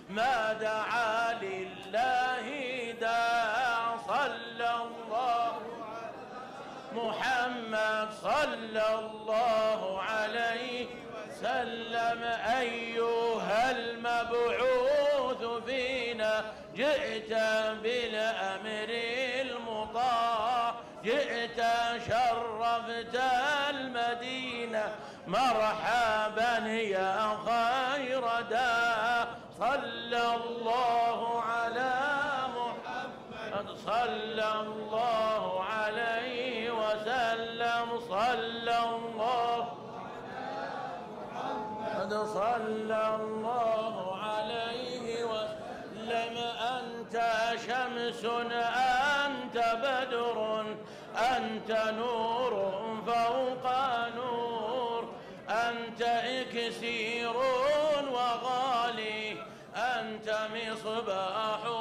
ما دعا لله داع. صلى الله محمد صلى الله عليه وسلم. أيها المبعوث فينا جئت بالأمر المطاع، جئت شرفت المدينة، مرحبا يا خير داع. صلى الله على محمد صلى الله عليه وسلم. صلى الله محمد صلى الله عليه وسلم. أنت شمس أنت بدر أنت نور فوق نور، أنت إكسير وغالي أنت مصباح